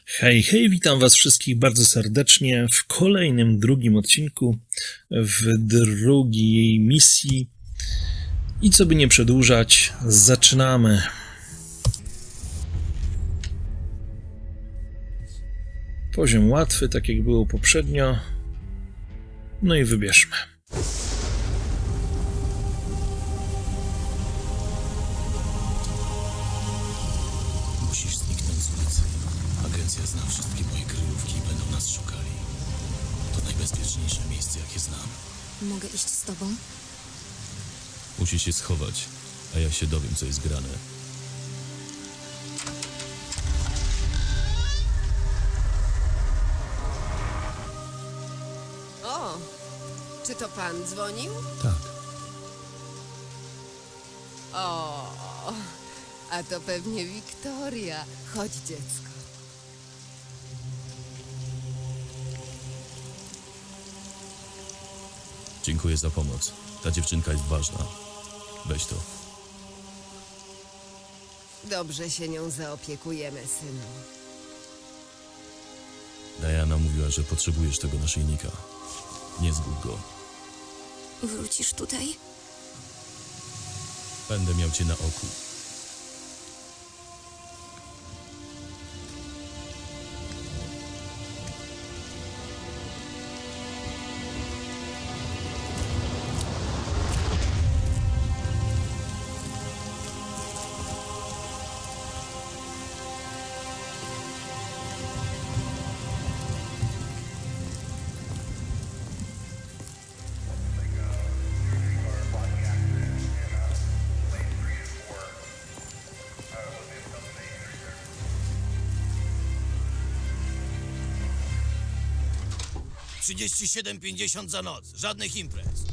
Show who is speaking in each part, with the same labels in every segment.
Speaker 1: Hej, hej, witam was wszystkich bardzo serdecznie w kolejnym, drugim odcinku, w drugiej misji. I co by nie przedłużać, zaczynamy. Poziom łatwy, tak jak było poprzednio. No i wybierzmy.
Speaker 2: Musisz zniknąć z ulicy. Agencja zna wszystkie moje kryjówki i będą nas szukali. To najbezpieczniejsze miejsce, jakie znam.
Speaker 3: Mogę iść z tobą?
Speaker 2: Musisz się schować, a ja się dowiem, co jest grane.
Speaker 4: O, czy to pan dzwonił?
Speaker 2: Tak.
Speaker 4: O, a to pewnie Wiktoria. Chodź, dziecko.
Speaker 2: Dziękuję za pomoc. Ta dziewczynka jest ważna. Weź to.
Speaker 4: Dobrze się nią zaopiekujemy, synu.
Speaker 2: Diana mówiła, że potrzebujesz tego naszyjnika. Nie zgub go.
Speaker 3: Wrócisz tutaj?
Speaker 2: Będę miał cię na oku. $37,50 za noc. Żadnych imprez.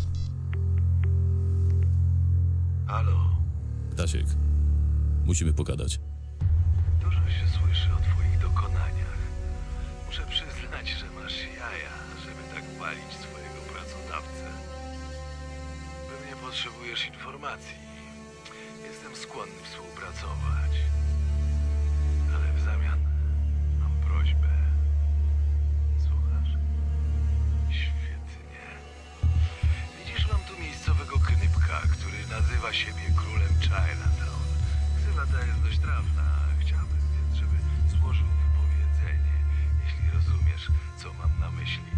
Speaker 5: Halo,
Speaker 2: Ptasiek, musimy pogadać.
Speaker 5: dużo się słyszy o twoich dokonaniach. Muszę przyznać, że masz jaja, żeby tak palić swojego pracodawcę. Pewnie potrzebujesz informacji. Jestem skłonny współpracować. Ale w zamian mam prośbę. Słuchasz? Świetnie. Widzisz, mam tu miejscowego knypka, który nazywa siebie królem Chinatown. Ksywa ta jest dość trafna. Chciałbym więc, żeby złożył wypowiedzenie, jeśli rozumiesz, co mam na myśli.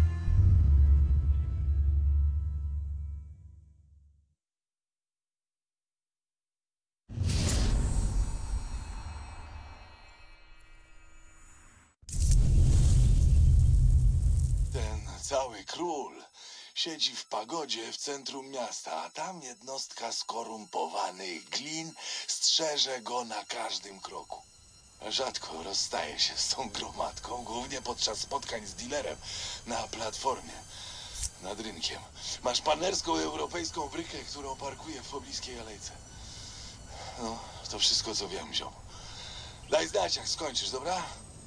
Speaker 6: Ten cały król siedzi w pagodzie w centrum miasta, a tam jednostka skorumpowanych glin strzeże go na każdym kroku. Rzadko rozstaje się z tą gromadką, głównie podczas spotkań z dealerem na platformie nad rynkiem. Masz panerską europejską brykę, którą parkuje w pobliskiej alejce. No, to wszystko, co wiem, ziom. Daj znać, jak skończysz, dobra?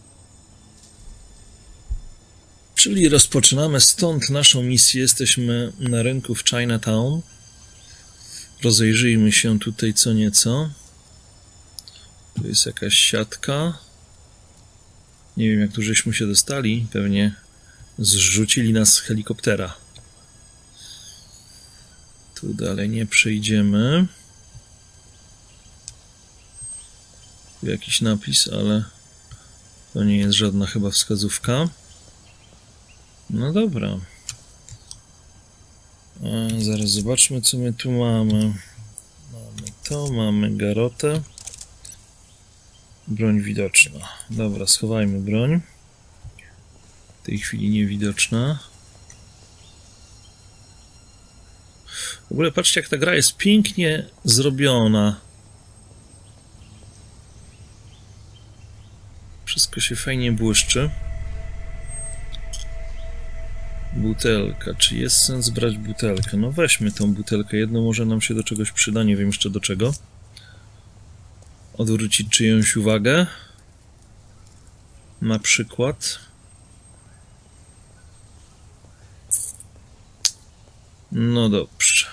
Speaker 1: Czyli rozpoczynamy stąd naszą misję. Jesteśmy na rynku w Chinatown. Rozejrzyjmy się tutaj co nieco. Tu jest jakaś siatka. Nie wiem, jak tu żeśmy się dostali. Pewnie zrzucili nas z helikoptera. Tu dalej nie przejdziemy. Tu jakiś napis, ale to nie jest żadna chyba wskazówka. No dobra. Zaraz zobaczmy, co my tu mamy. Mamy to, mamy garotę. Broń widoczna. Dobra, schowajmy broń. W tej chwili niewidoczna. W ogóle patrzcie, jak ta gra jest pięknie zrobiona. Wszystko się fajnie błyszczy. Butelka. Czy jest sens brać butelkę? No weźmy tą butelkę. Jedno może nam się do czegoś przyda, nie wiem jeszcze do czego. Odwrócić czyjąś uwagę. Na przykład. No dobrze.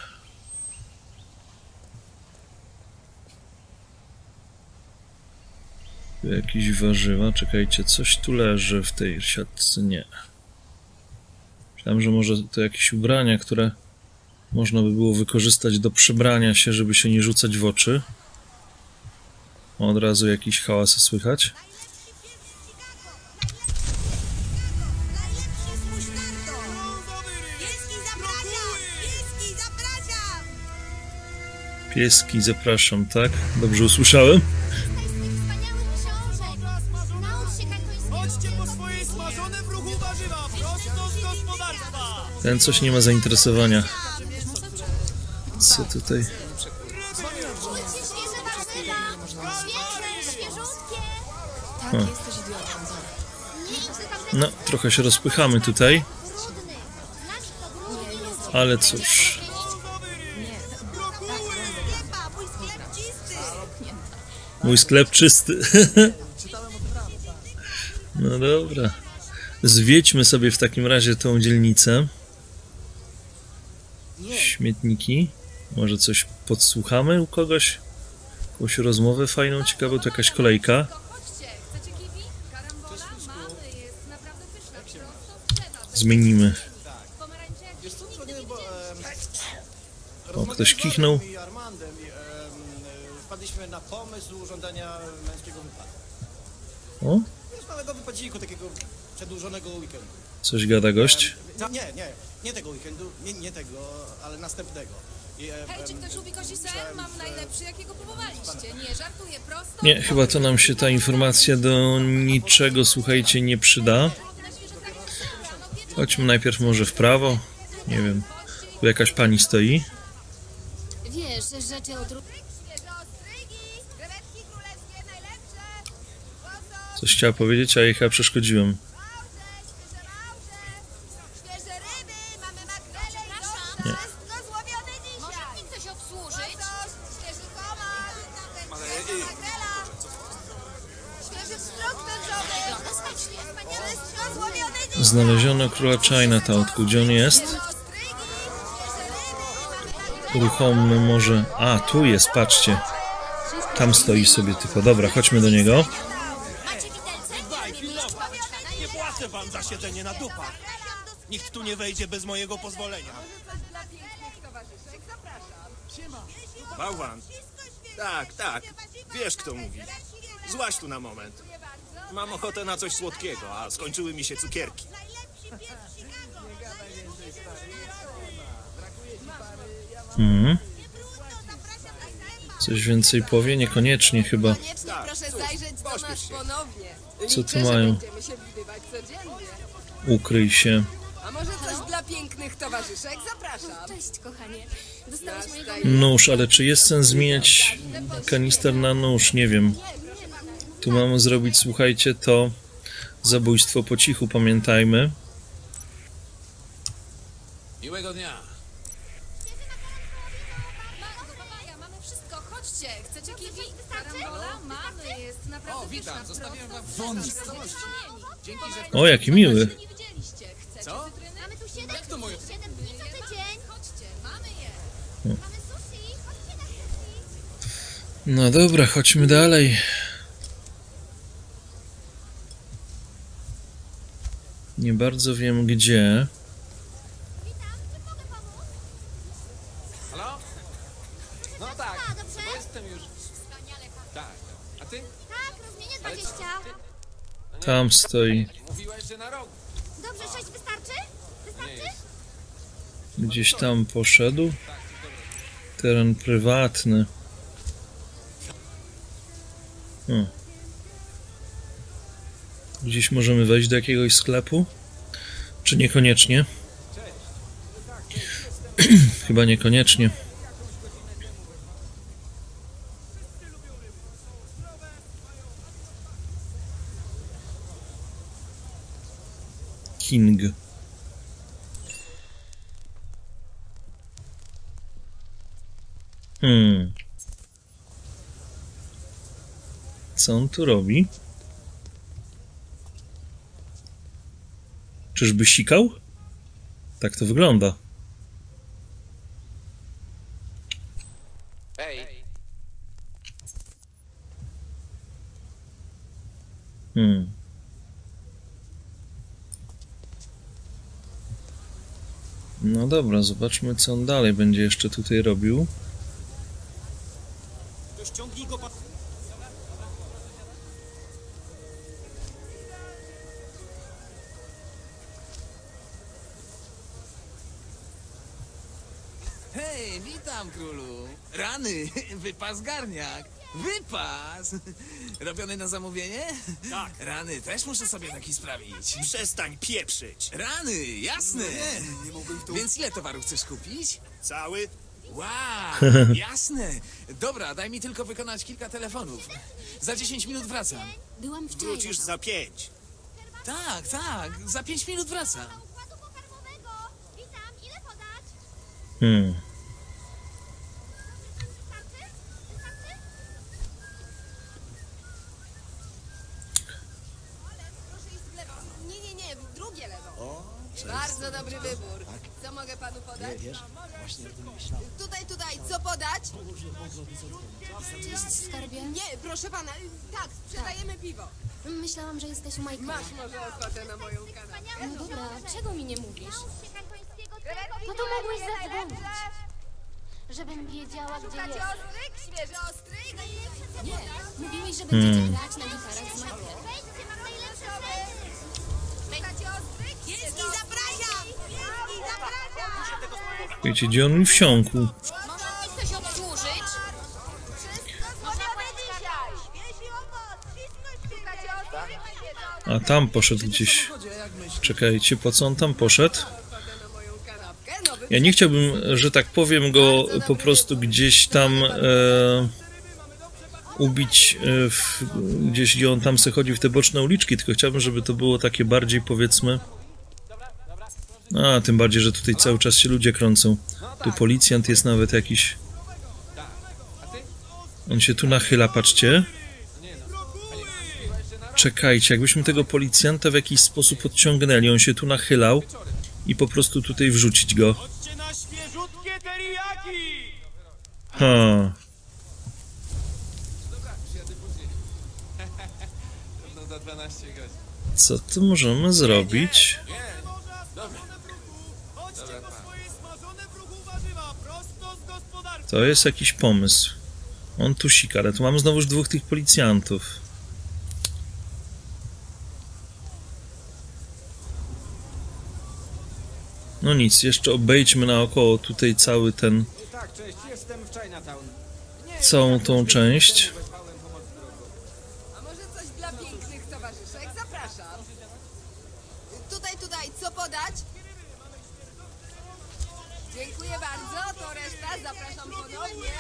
Speaker 1: Tu jakieś warzywa. Czekajcie, coś tu leży w tej siatce. Nie. Myślałem, że może to jakieś ubrania, które można by było wykorzystać do przebrania się, żeby się nie rzucać w oczy. Od razu jakiś hałas słychać. Pieski, zapraszam, tak? Dobrze usłyszałem?
Speaker 7: Chodźcie po swoje smażone w ruchu warzywa, prosto z gospodarstwa!
Speaker 1: Ten coś nie ma zainteresowania. Co tutaj? O. No, trochę się rozpychamy tutaj. Ale cóż. Mój sklep czysty. No dobra. Zwiedźmy sobie w takim razie tą dzielnicę. Śmietniki. Może coś podsłuchamy u kogoś? Jakąś rozmowę fajną, ciekawą, to jakaś kolejka. Zmienimy. O, ktoś kichnął.
Speaker 7: Wpadliśmy na pomysł urządzenia męskiego wypadu.
Speaker 1: O,
Speaker 7: Już małego wypadziku, takiego przedłużonego weekendu.
Speaker 1: coś gada gość.
Speaker 7: Nie tego weekendu, nie tego, ale następnego.
Speaker 8: Hej, czy ktoś lubi kosi ser? Mam najlepszy, jakiego próbowaliście. Nie, żartuję prosto.
Speaker 1: Nie, chyba to nam się ta informacja do niczego, słuchajcie, nie przyda. Chodźmy najpierw może w prawo. Nie wiem. Tu jakaś pani stoi.
Speaker 3: Wiesz, rzeczy od...
Speaker 1: Coś chciała powiedzieć, a jej chyba przeszkodziłem. Nie.
Speaker 8: Może mi ktoś obsłużyć?
Speaker 1: Znaleziono króla Chinatown. Gdzie on jest? Uruchommy może... A, tu jest, patrzcie. Tam stoi sobie tylko. Dobra, chodźmy do niego.
Speaker 7: Nie płacę wam za siedzenie na dupach. Nikt tu nie wejdzie bez mojego pozwolenia. Bałwan. Tak. Wiesz, kto mówi. Złaź tu na moment. Mam ochotę na coś słodkiego, a skończyły mi się cukierki.
Speaker 1: Coś więcej powie? Niekoniecznie chyba.
Speaker 4: Koniecznie proszę zajrzeć do nas ponownie.
Speaker 1: Co tu
Speaker 4: Liczę, że
Speaker 1: mają?
Speaker 4: będziemy się widywać codziennie.
Speaker 1: Ukryj się.
Speaker 4: A może coś dla pięknych towarzyszek? Zapraszam.
Speaker 3: Cześć, kochanie. Dostałeś mojego...
Speaker 1: Nóż, ale czy jest sens zmieniać kanister na nóż? Nie wiem. Tu mamy zrobić, słuchajcie, to zabójstwo po cichu, pamiętajmy.
Speaker 2: Miłego dnia.
Speaker 8: Mamy wszystko, chodźcie. Chcecie kiwi? Karambola? Mamy, jest naprawdę
Speaker 2: witam,
Speaker 8: pyszna,
Speaker 2: zostawiłem wam
Speaker 8: prosto.
Speaker 2: Dzięki, że...
Speaker 1: O, jaki miły.
Speaker 8: Nie widzieliście. Chcecie
Speaker 2: Co?
Speaker 8: cytryny?
Speaker 3: Mamy tu 7
Speaker 2: Jak to moje...
Speaker 3: dni co tydzień.
Speaker 8: Chodźcie, mamy je.
Speaker 3: Mamy sushi. Chodźcie na sushi.
Speaker 1: No dobra, chodźmy dalej. Nie bardzo wiem gdzie.
Speaker 3: Witam, czy mogę pomóc?
Speaker 2: Halo? No tak,
Speaker 3: A, dobrze?
Speaker 2: bo jestem już... Tak. A ty?
Speaker 3: Tak, rozmienię 20.
Speaker 1: Tam stoi.
Speaker 2: Mówiłaś, że na rogu.
Speaker 3: Dobrze, 6 wystarczy? Wystarczy?
Speaker 1: Gdzieś tam poszedł. Teren prywatny. Gdzieś możemy wejść do jakiegoś sklepu? Czy niekoniecznie? Chyba niekoniecznie. King. Co on tu robi? Czyżby sikał? Tak to wygląda.
Speaker 2: Ej.
Speaker 1: No dobra, zobaczmy, co on dalej będzie jeszcze tutaj robił.
Speaker 9: Hej, witam, królu. Rany, wypas garniak. Wypas! Robiony na zamówienie?
Speaker 7: Tak.
Speaker 9: Rany, też muszę sobie taki sprawić.
Speaker 7: Przestań pieprzyć.
Speaker 9: Rany, jasne. Nie mógłbym tu... Więc ile towaru chcesz kupić?
Speaker 7: Cały?
Speaker 9: Wow, jasne. Dobra, daj mi tylko wykonać kilka telefonów. Za 10 minut wracam.
Speaker 3: Byłam w
Speaker 7: Wrócisz za 5.
Speaker 9: Tak, za 5 minut wracam.
Speaker 3: układu pokarmowego. Witam, ile podać? Wystarczy? Wystarczy?
Speaker 4: Proszę iść w lewo. Nie, w drugie lewo. Bardzo dobry wybór. Co mogę panu podać? Tutaj, co podać?
Speaker 3: Cześć, skarbie.
Speaker 4: Nie, proszę pana, tak, sprzedajemy piwo.
Speaker 3: Myślałam, że jesteś u Michaela.
Speaker 4: Masz może ochotę na moją kanapkę?
Speaker 3: No dobra, czego mi nie mówisz?
Speaker 10: No to mogłeś zadzwonić, żebym wiedziała, gdzie jest.
Speaker 4: ostryk, świeży ostryk?
Speaker 3: Nie, mówiłeś, że będziecie grać na gitarach z Michaelem.
Speaker 4: Wejdźcie, mam najlepsze Szukacie ostryk? Jest i zapraszam!
Speaker 1: Wiecie, gdzie on mi wsiąkł?
Speaker 3: Może mi coś obsłużyć?
Speaker 1: A tam poszedł gdzieś. Czekajcie, po co on tam poszedł? Ja nie chciałbym, że tak powiem, go po prostu gdzieś tam ubić, gdzieś gdzie on tam se chodzi w te boczne uliczki, tylko chciałbym, żeby to było takie bardziej, powiedzmy... A, tym bardziej, że tutaj cały czas się ludzie kręcą. Tu policjant jest nawet jakiś... On się tu nachyla, patrzcie. Czekajcie, jakbyśmy tego policjanta w jakiś sposób odciągnęli. On się tu nachylał i po prostu tutaj wrzucić go. Ha. Co tu możemy zrobić? To jest jakiś pomysł. On tu sika, ale tu mamy znowuż dwóch tych policjantów. No nic, jeszcze obejdźmy naokoło tutaj cały ten... Całą tą część.
Speaker 4: A może coś dla pięknych towarzyszek? Zapraszam. Tutaj, co podać? Dziękuję bardzo, to reszta, zapraszam ponownie.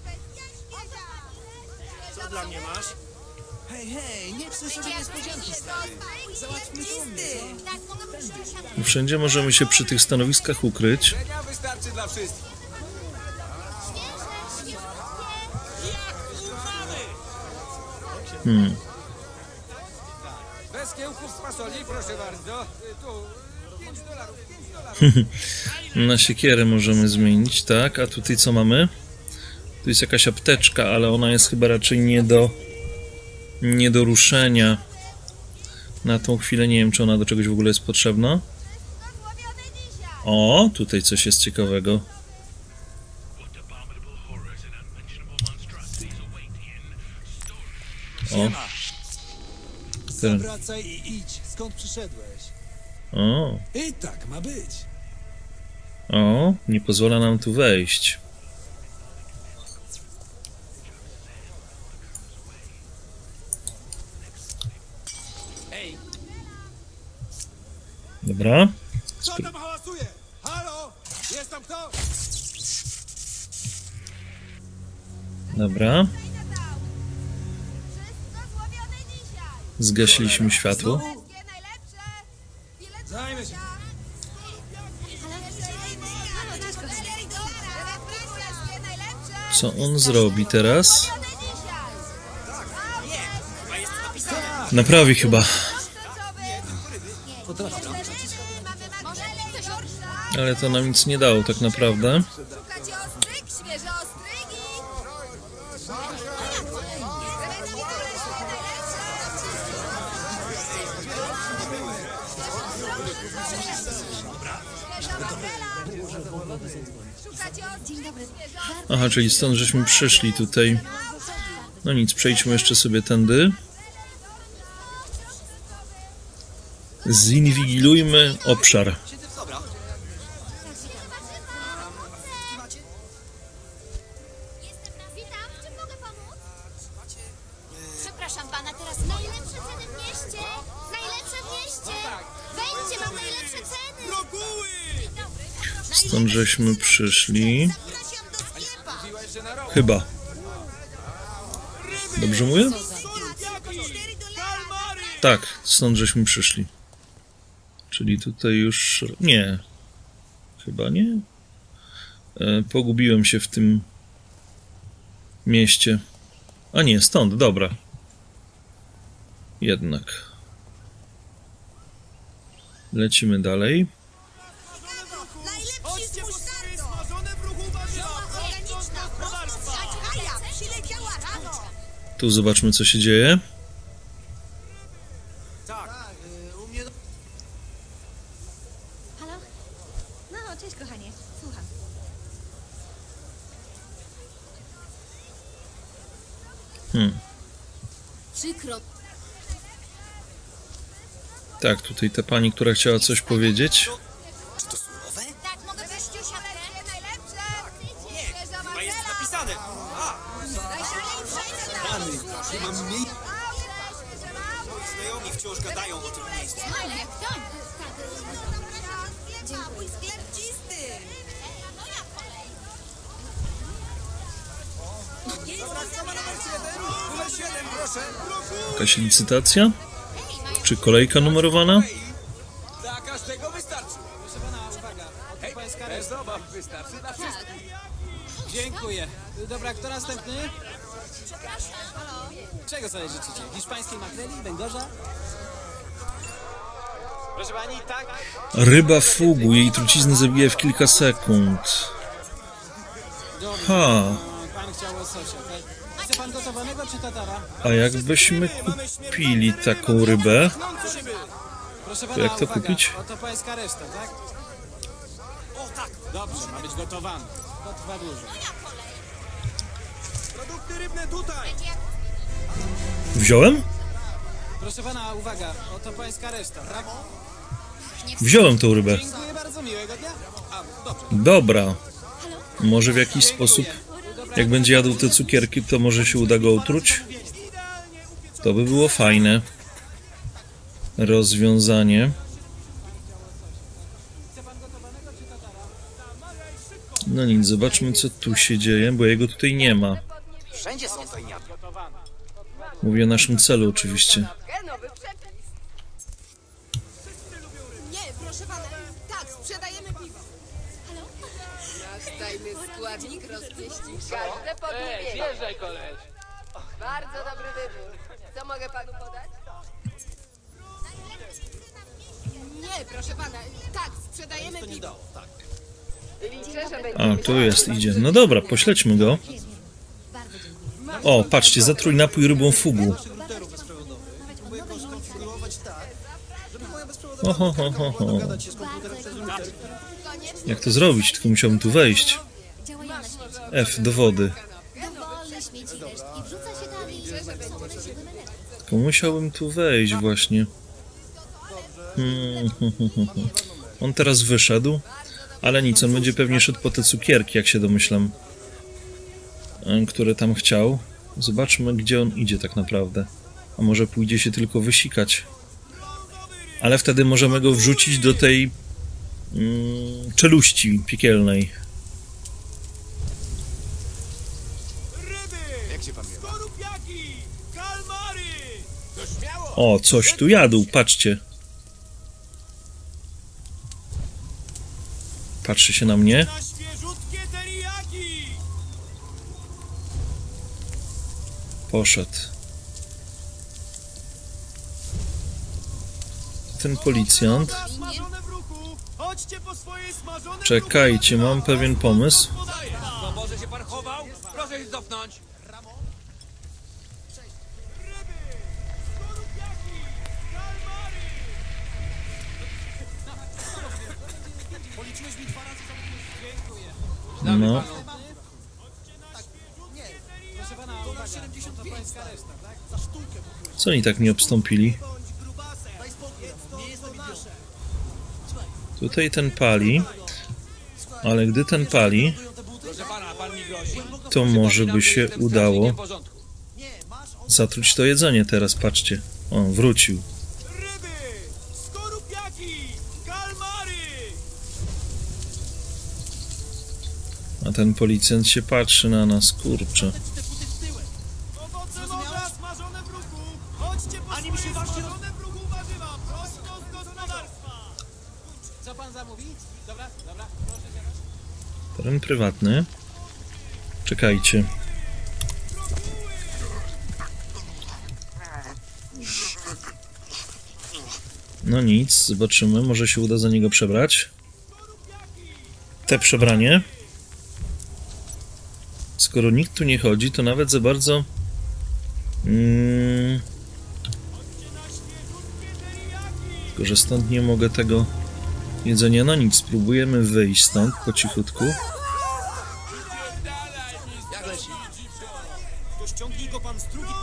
Speaker 7: Co dla mnie masz?
Speaker 9: Hej, nie psuj sobie niespodzianki, stary. Załatwmy to mnie.
Speaker 1: Wszędzie możemy się przy tych stanowiskach ukryć.
Speaker 9: Wystarczy dla wszystkich. Bez kiełków z fasoli, proszę bardzo. Tu $5.
Speaker 1: Na siekierę możemy zmienić, tak? A tutaj co mamy? Tu jest jakaś apteczka, ale ona jest chyba raczej nie do ruszenia. Na tą chwilę nie wiem, czy ona do czegoś w ogóle jest potrzebna. O, tutaj coś jest ciekawego. O.
Speaker 11: Zawracaj i idź. Skąd przyszedłeś?
Speaker 1: O.
Speaker 11: I tak ma być.
Speaker 1: O, nie pozwala nam tu wejść. Dobra.
Speaker 11: Co tam hałasuje? Halo? Jest tam kto?
Speaker 1: Dobra. Zgasiliśmy światło.
Speaker 11: Zajmę się.
Speaker 1: Co on zrobi teraz? Naprawi chyba. Ale to nam nic nie dało tak naprawdę.
Speaker 4: Szukacie ostryk, świeże ostrygi?
Speaker 3: Dzień dobry.
Speaker 1: Aha, czyli stąd żeśmy przyszli tutaj. No nic, przejdźmy jeszcze sobie tędy. Zinwigilujmy obszar.
Speaker 10: Witam, w czym mogę pomóc? Przepraszam pana, teraz najlepsze ceny w mieście! Najlepsze w mieście! Wejdźcie, mam najlepsze ceny!
Speaker 1: Stąd żeśmy przyszli. Chyba. Dobrze mówię? Tak, stąd żeśmy przyszli. Czyli tutaj już... Nie. Chyba nie. Pogubiłem się w tym mieście. A nie, stąd, dobra. Jednak. Lecimy dalej. Tu zobaczmy, co się dzieje.
Speaker 8: Halo? No, cześć kochanie, słucham.
Speaker 3: Przykro.
Speaker 1: Tak, tutaj ta pani, która chciała coś powiedzieć.
Speaker 9: Czy to surowe?
Speaker 10: Tak, mogę wejść w siatkę?
Speaker 4: Najlepsze!
Speaker 7: Chyba jest napisane.
Speaker 9: Rany, mam mniej...
Speaker 7: Znajomi wciąż gadają o tym miejscu.
Speaker 10: Ale jak to?
Speaker 4: Mój sklep czysty!
Speaker 9: Numer 7, proszę.
Speaker 1: Jakaś licytacja? Czy kolejka numerowana?
Speaker 9: Dla każdego wystarczy. Proszę pana, uwaga. Hej, bez obaw, wystarczy dla wszystkich.
Speaker 12: Dziękuję. Dobra, kto następny? Czego sobie życzycie? Hiszpańskiej makreli? Węgorza? Proszę pani, tak?
Speaker 1: Ryba fugu. Jej trucizny zabija w kilka sekund. Ha.
Speaker 12: Pan chciał łososia, tak? Chce pan gotowanego czy tatara?
Speaker 1: A jakbyśmy kupili taką rybę?
Speaker 12: Proszę
Speaker 1: To
Speaker 12: pana,
Speaker 1: jak to
Speaker 12: uwaga.
Speaker 1: kupić?
Speaker 12: Oto pańska reszta, tak? O tak! Dobrze, ma być gotowane. To trwa dłużej.
Speaker 7: Produkty rybne tutaj.
Speaker 1: Wziąłem?
Speaker 12: Proszę pana, uwaga. Oto pańska reszta, tak?
Speaker 1: Wziąłem tą rybę.
Speaker 12: Dziękuję bardzo, miłego dnia. A, dobrze.
Speaker 1: Dobra. Może w jakiś sposób, jak będzie jadł te cukierki, to może się uda go otruć? To by było fajne rozwiązanie. No nic, zobaczmy, co tu się dzieje, bo jego tutaj nie ma.
Speaker 9: Wszędzie są fajniaki.
Speaker 1: Mówię o naszym celu oczywiście.
Speaker 4: Nowy przepis. Nie, proszę pana. Tak, sprzedajemy piwo. Nasz tajny składnik rozpieści każde podniebienie.
Speaker 12: Zjeżdżaj, koleś.
Speaker 4: Bardzo dobry wybór. Co mogę panu podać? Nie, proszę pana. Tak, sprzedajemy piwo. Liczę, że będzie...
Speaker 1: A, tu jest, idzie. No dobra, pośledźmy go. O, patrzcie, zatrój napój rybą fugu. Oho, ho, ho, ho. Jak to zrobić? Tylko musiałbym tu wejść. F, do wody.
Speaker 10: Dowolne śmieci, resztki, wrzuca się tam i są one się wymenele.
Speaker 1: Tylko musiałbym tu wejść właśnie. On teraz wyszedł, ale nic, on będzie pewnie szedł po te cukierki, jak się domyślam, które tam chciał. Zobaczmy, gdzie on idzie tak naprawdę. A może pójdzie się tylko wysikać. Ale wtedy możemy go wrzucić do tej czeluści piekielnej.
Speaker 7: Skorupiaki! Kalmary!
Speaker 1: O, coś tu jadł, patrzcie. Patrzy się na mnie.
Speaker 7: Na świeżutkie teriyaki!
Speaker 1: Poszedł. Ten policjant.
Speaker 7: Smażone w ruchu! Chodźcie po swoje smażone
Speaker 1: Czekajcie, mam pewien pomysł.
Speaker 9: No może się pan chował? Proszę się cofnąć.
Speaker 1: No. Co oni tak nie obstąpili? Tutaj ten pali, ale gdy ten pali, to może by się udało zatruć to jedzenie teraz, patrzcie. O, wrócił. A ten policjant się patrzy na nas, kurczę. Teren prywatny. Czekajcie. No nic, zobaczymy. Może się uda za niego przebrać. Te przebranie. Skoro nikt tu nie chodzi, to nawet za bardzo... Tylko, że stąd nie mogę tego jedzenia. No nic, spróbujemy wyjść stąd po cichutku.
Speaker 11: Ściągnij go pan z drugiej...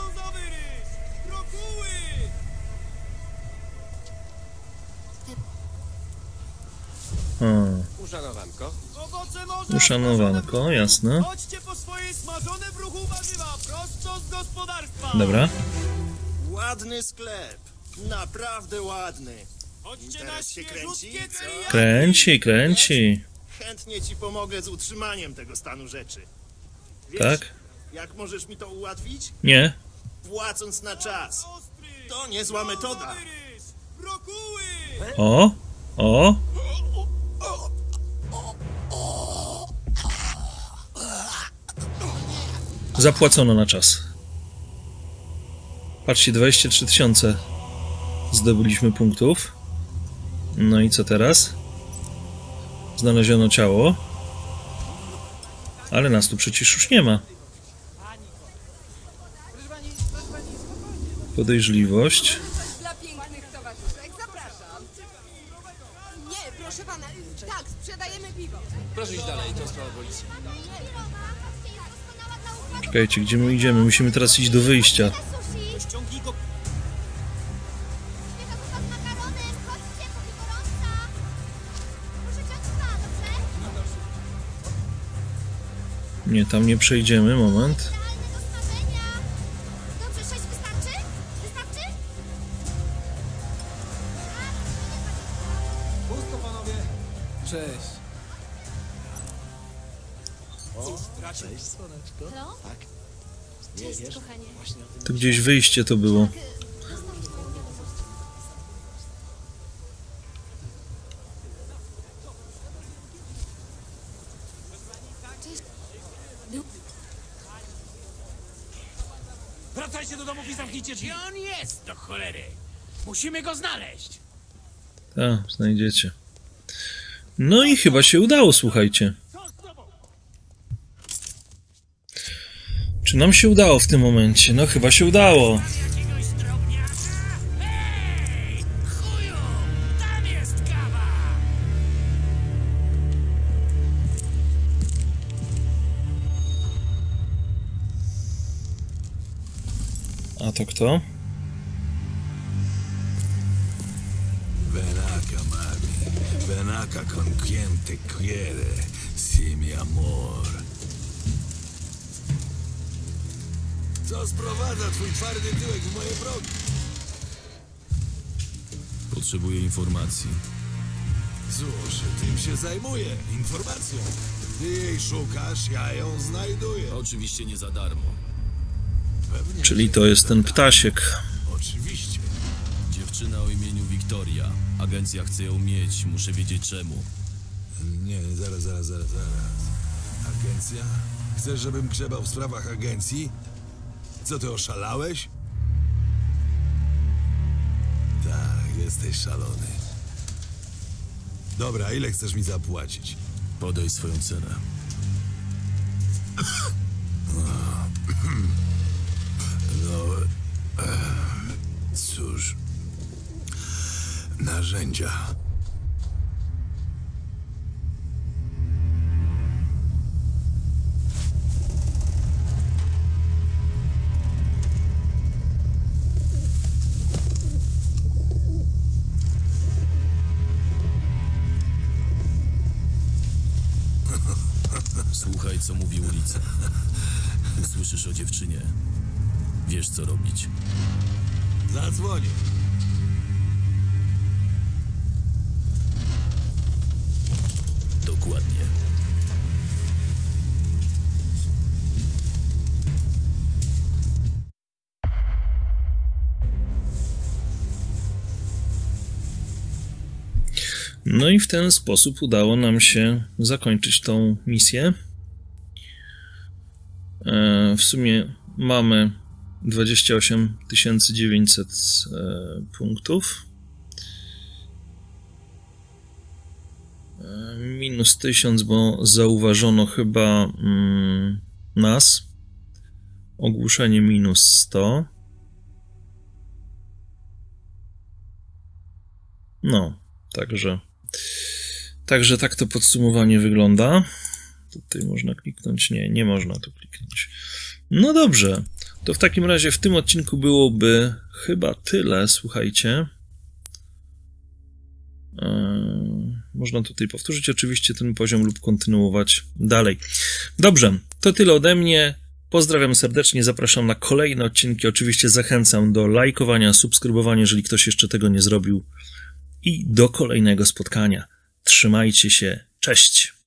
Speaker 7: Uszanowanko.
Speaker 1: Uszanowanko, jasne.
Speaker 11: Chodźcie po swoje smażone w ruchu warzywa, prosto z gospodarstwa.
Speaker 1: Dobra.
Speaker 7: Ładny sklep. Naprawdę ładny. Interes się kręci, co?
Speaker 1: Kręci, kręci.
Speaker 7: Chętnie ci pomogę z utrzymaniem tego stanu rzeczy. Wiesz,
Speaker 1: Tak?
Speaker 7: jak możesz mi to ułatwić?
Speaker 1: Nie.
Speaker 7: Płacąc na czas. To niezła metoda.
Speaker 1: O, o. Zapłacono na czas. Patrzcie, 23 000 zdobyliśmy punktów. No i co teraz? Znaleziono ciało. Ale nas tu przecież już nie ma. Podejrzliwość.
Speaker 4: Dla pięknych towarzyszek zapraszam. Nie, proszę pana, tak, sprzedajemy piwo.
Speaker 12: Proszę iść dalej, to sprawa policji.
Speaker 1: Czekajcie, gdzie my idziemy? Musimy teraz iść do wyjścia. Nie, tam nie przejdziemy, moment.
Speaker 10: Dobrze, 6 wystarczy? Wystarczy?
Speaker 12: Pusto, panowie. Cześć.
Speaker 3: Cześć, słoneczko. Halo?
Speaker 12: Tak.
Speaker 3: Cześć, kochanie.
Speaker 1: To gdzieś wyjście to było.
Speaker 12: Wracajcie do domów i zamknijcie drzwi. Gdzie on jest, do cholery? Musimy go znaleźć.
Speaker 1: Tak, znajdziecie. No i chyba się udało, słuchajcie. Czy nam się udało w tym momencie? No chyba się udało. A to kto?
Speaker 6: Ven acá, mami. Ven acá con quien te quiere. Sí, mi amor. Co sprowadza twój twardy tyłek w moje progi?
Speaker 2: Potrzebuję informacji.
Speaker 6: Cóż, tym się zajmuję. Informacją. Ty jej szukasz, ja ją znajduję.
Speaker 2: Oczywiście nie za darmo.
Speaker 6: Pewnie,
Speaker 1: Czyli to jest ten ptasiek.
Speaker 6: Oczywiście.
Speaker 2: Dziewczyna o imieniu Wiktoria. Agencja chce ją mieć, muszę wiedzieć czemu.
Speaker 6: Nie, zaraz. Agencja? Chcesz, żebym grzebał w sprawach agencji? Co, ty oszalałeś? Tak, jesteś szalony. Dobra, ile chcesz mi zapłacić?
Speaker 2: Podaj swoją cenę.
Speaker 6: No, cóż,
Speaker 2: co mówi ulica. Usłyszysz o dziewczynie. Wiesz, co robić.
Speaker 9: Zadzwonię.
Speaker 2: Dokładnie.
Speaker 1: No i w ten sposób udało nam się zakończyć tą misję. W sumie mamy 28 900 punktów. Minus 1000, bo zauważono chyba nas. Ogłuszenie minus 100. No, Także tak to podsumowanie wygląda. Tutaj można kliknąć? Nie można tu kliknąć. No dobrze, to w takim razie w tym odcinku byłoby chyba tyle, słuchajcie. Można tutaj powtórzyć oczywiście ten poziom lub kontynuować dalej. Dobrze, to tyle ode mnie. Pozdrawiam serdecznie, zapraszam na kolejne odcinki. Oczywiście zachęcam do lajkowania, subskrybowania, jeżeli ktoś jeszcze tego nie zrobił. I do kolejnego spotkania. Trzymajcie się. Cześć!